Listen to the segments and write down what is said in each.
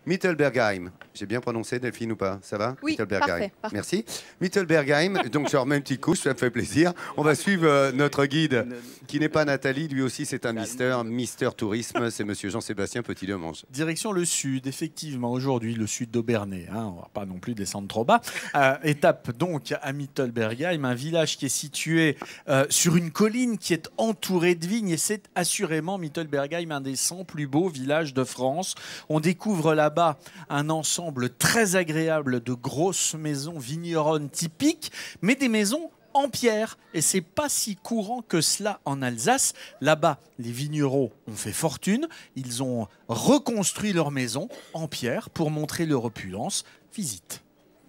Mittelbergheim. J'ai bien prononcé, Delphine, ou pas? Ça va? Oui, Mittelbergheim. parfait. Merci. Mittelbergheim, donc je remets une petite couche, ça me fait plaisir. On va suivre notre guide, qui n'est pas Nathalie, lui aussi c'est un Mister Tourisme, c'est monsieur Jean-Sébastien Petit-Demange. Direction le sud, effectivement, aujourd'hui, le sud d'Aubernais. Hein, on ne va pas non plus descendre trop bas. Étape donc à Mittelbergheim, un village qui est situé sur une colline qui est entourée de vignes. Et c'est assurément Mittelbergheim, un des 100 plus beaux villages de France. On découvre là-bas un ensemble très agréable de grosses maisons vigneronnes typiques, mais des maisons en pierre. Et c'est pas si courant que cela en Alsace. Là-bas, les vignerons ont fait fortune. Ils ont reconstruit leur maison en pierre pour montrer leur opulence. Visite.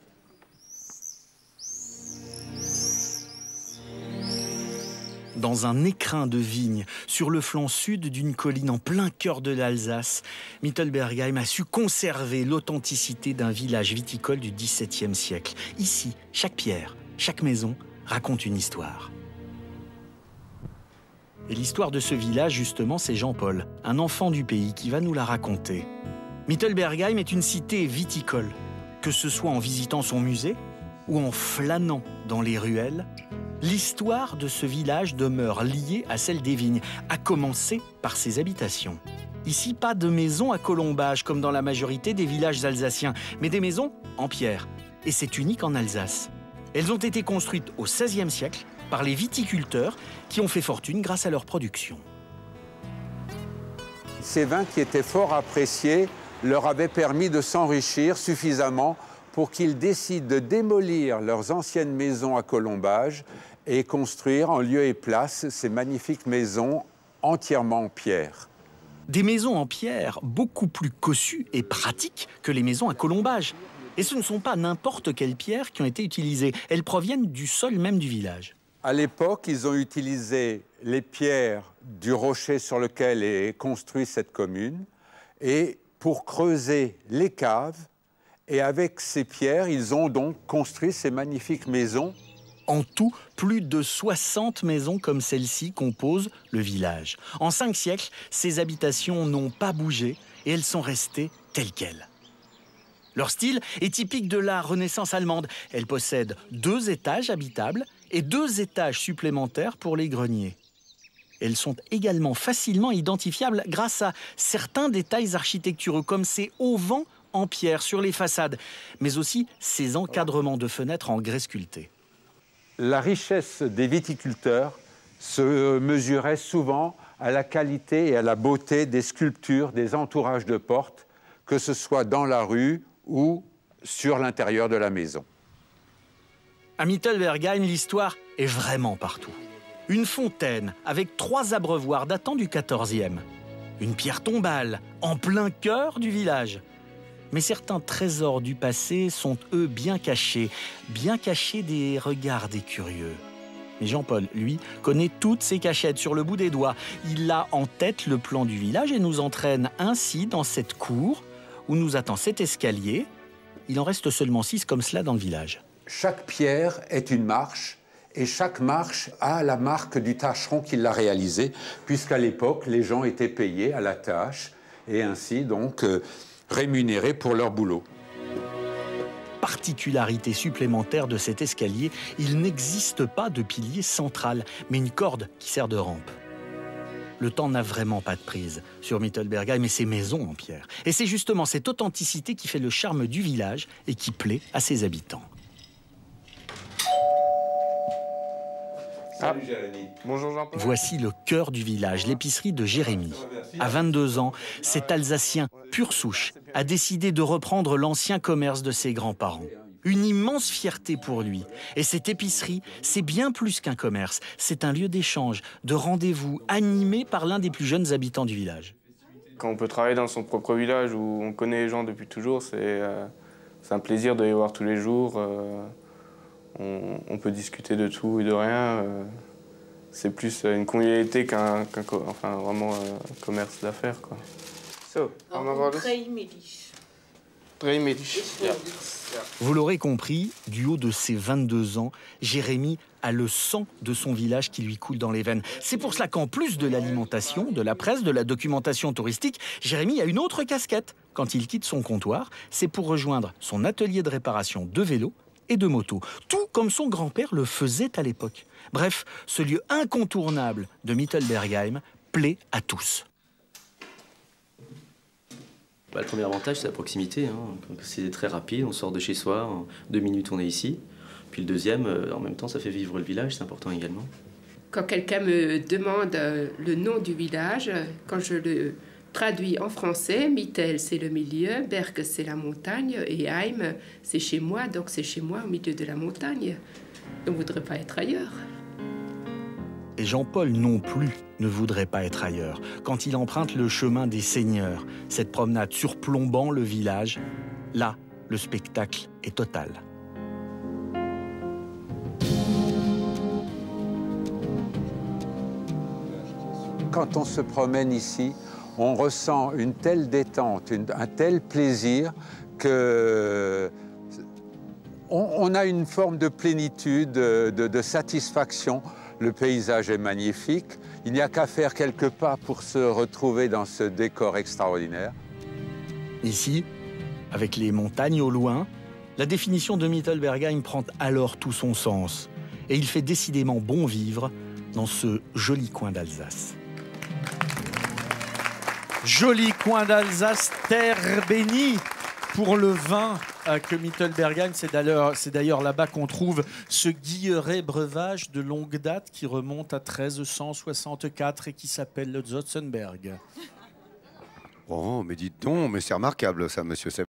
Dans un écrin de vignes, sur le flanc sud d'une colline en plein cœur de l'Alsace, Mittelbergheim a su conserver l'authenticité d'un village viticole du XVIIe siècle. Ici, chaque pierre, chaque maison raconte une histoire. Et l'histoire de ce village, justement, c'est Jean-Paul, un enfant du pays qui va nous la raconter. Mittelbergheim est une cité viticole. Que ce soit en visitant son musée ou en flânant dans les ruelles, l'histoire de ce village demeure liée à celle des vignes, à commencer par ses habitations. Ici, pas de maisons à colombage comme dans la majorité des villages alsaciens, mais des maisons en pierre. Et c'est unique en Alsace. Elles ont été construites au XVIe siècle par les viticulteurs qui ont fait fortune grâce à leur production. Ces vins qui étaient fort appréciés leur avaient permis de s'enrichir suffisamment pour qu'ils décident de démolir leurs anciennes maisons à colombage et construire en lieu et place ces magnifiques maisons entièrement en pierre. Des maisons en pierre beaucoup plus cossues et pratiques que les maisons à colombage. Et ce ne sont pas n'importe quelles pierres qui ont été utilisées. Elles proviennent du sol même du village. À l'époque, ils ont utilisé les pierres du rocher sur lequel est construite cette commune et pour creuser les caves. Et avec ces pierres, ils ont donc construit ces magnifiques maisons. En tout, plus de 60 maisons comme celle-ci composent le village. En 5 siècles, ces habitations n'ont pas bougé et elles sont restées telles quelles. Leur style est typique de la Renaissance allemande. Elles possèdent 2 étages habitables et 2 étages supplémentaires pour les greniers. Elles sont également facilement identifiables grâce à certains détails architecturaux, comme ces auvents en pierre sur les façades, mais aussi ces encadrements de fenêtres en grès sculpté. La richesse des viticulteurs se mesurait souvent à la qualité et à la beauté des sculptures, des entourages de portes, que ce soit dans la rue ou sur l'intérieur de la maison. À Mittelbergheim, l'histoire est vraiment partout. Une fontaine avec 3 abreuvoirs datant du XIVe. Une pierre tombale en plein cœur du village. Mais certains trésors du passé sont, eux, bien cachés des regards des curieux. Mais Jean-Paul, lui, connaît toutes ces cachettes sur le bout des doigts. Il a en tête le plan du village et nous entraîne ainsi dans cette cour où nous attend cet escalier. Il en reste seulement 6 comme cela dans le village. Chaque pierre est une marche et chaque marche a la marque du tâcheron qui l'a réalisée, puisqu'à l'époque, les gens étaient payés à la tâche et ainsi donc rémunérés pour leur boulot. Particularité supplémentaire de cet escalier, il n'existe pas de pilier central, mais une corde qui sert de rampe. Le temps n'a vraiment pas de prise sur Mittelbergheim et ses maisons en pierre. Et c'est justement cette authenticité qui fait le charme du village et qui plaît à ses habitants. Salut Jérémy. Bonjour Jean-Paul. Voici le cœur du village, l'épicerie de Jérémy. À 22 ans, cet Alsacien pure souche a décidé de reprendre l'ancien commerce de ses grands-parents. Une immense fierté pour lui. Et cette épicerie, c'est bien plus qu'un commerce. C'est un lieu d'échange, de rendez-vous animé par l'un des plus jeunes habitants du village. Quand on peut travailler dans son propre village où on connaît les gens depuis toujours, c'est un plaisir de les voir tous les jours. On peut discuter de tout et de rien. C'est plus une convivialité qu'un vraiment un commerce d'affaires, quoi. So, Vous l'aurez compris, du haut de ses 22 ans, Jérémy a le sang de son village qui lui coule dans les veines. C'est pour cela qu'en plus de l'alimentation, de la presse, de la documentation touristique, Jérémy a une autre casquette. Quand il quitte son comptoir, c'est pour rejoindre son atelier de réparation de vélos et de motos, tout comme son grand-père le faisait à l'époque. Bref, ce lieu incontournable de Mittelbergheim plaît à tous. Le premier avantage, c'est la proximité. C'est très rapide, on sort de chez soi, en 2 minutes on est ici. Puis le deuxième, en même temps, ça fait vivre le village, c'est important également. Quand quelqu'un me demande le nom du village, quand je le traduis en français, Mittel c'est le milieu, Berg c'est la montagne et Heim c'est chez moi, donc c'est chez moi au milieu de la montagne. On ne voudrait pas être ailleurs. Et Jean-Paul non plus ne voudrait pas être ailleurs. Quand il emprunte le chemin des seigneurs, cette promenade surplombant le village, là, le spectacle est total. Quand on se promène ici, on ressent une telle détente, un tel plaisir que on a une forme de plénitude, de satisfaction. Le paysage est magnifique. Il n'y a qu'à faire quelques pas pour se retrouver dans ce décor extraordinaire. Ici, avec les montagnes au loin, la définition de Mittelbergheim prend alors tout son sens. Et il fait décidément bon vivre dans ce joli coin d'Alsace. Joli coin d'Alsace, terre bénie pour le vin que Mittelbergheim. C'est d'ailleurs là-bas qu'on trouve ce Guilleret breuvage de longue date qui remonte à 1364 et qui s'appelle le Zotzenberg. Oh, mais dites donc, mais c'est remarquable ça, monsieur.